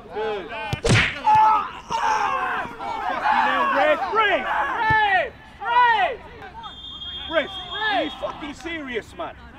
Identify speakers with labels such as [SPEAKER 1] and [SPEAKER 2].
[SPEAKER 1] Good. Fucking hell, Red. Red! Red! Red! Are you fucking serious, man?